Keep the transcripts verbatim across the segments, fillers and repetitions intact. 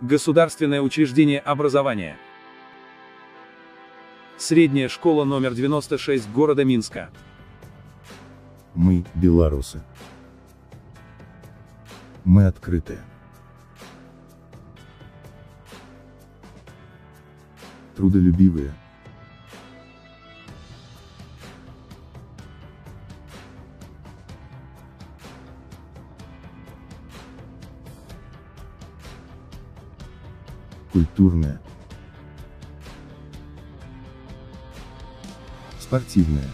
Государственное учреждение образования. Средняя школа номер девяносто шесть города Минска. Мы – белорусы. Мы открытые. Трудолюбивые. Культурные. Спортивные.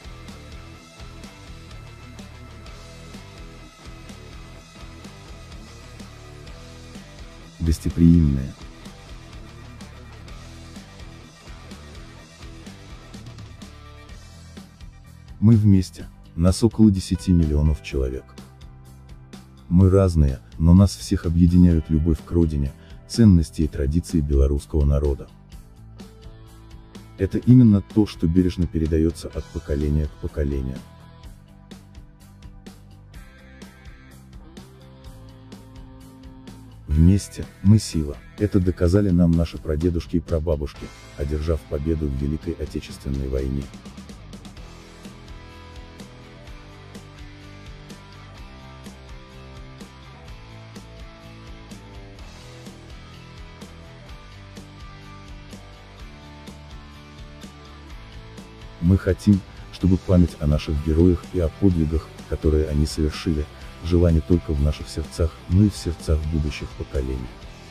Гостеприимные. Мы вместе, нас около десяти миллионов человек. Мы разные, но нас всех объединяют любовь к родине, ценности и традиции белорусского народа. Это именно то, что бережно передается от поколения к поколению. Вместе, мы сила. Это доказали нам наши прадедушки и прабабушки, одержав победу в Великой Отечественной войне. Мы хотим, чтобы память о наших героях и о подвигах, которые они совершили, жила не только в наших сердцах, но и в сердцах будущих поколений.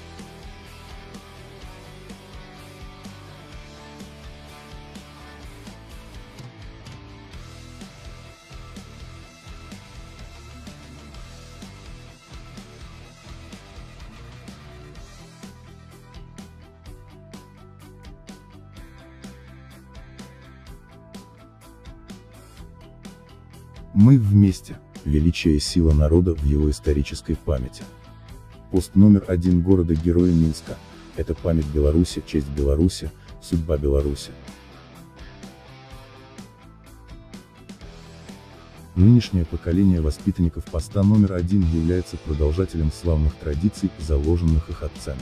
Мы вместе, величие и сила народа в его исторической памяти. Пост номер один города-героя Минска. Это память Беларуси, честь Беларуси, судьба Беларуси. Нынешнее поколение воспитанников поста номер один является продолжателем славных традиций, заложенных их отцами.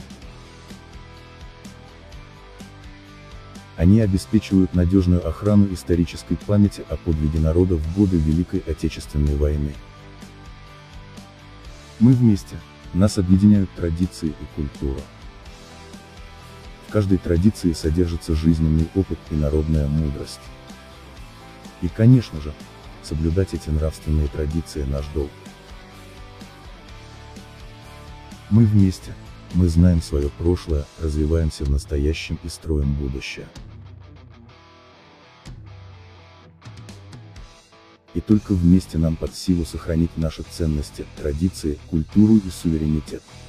Они обеспечивают надежную охрану исторической памяти о подвиге народа в годы Великой Отечественной войны. Мы вместе, нас объединяют традиции и культура. В каждой традиции содержится жизненный опыт и народная мудрость. И, конечно же, соблюдать эти нравственные традиции наш долг. Мы вместе, мы знаем свое прошлое, развиваемся в настоящем и строим будущее. И только вместе нам под силу сохранить наши ценности, традиции, культуру и суверенитет.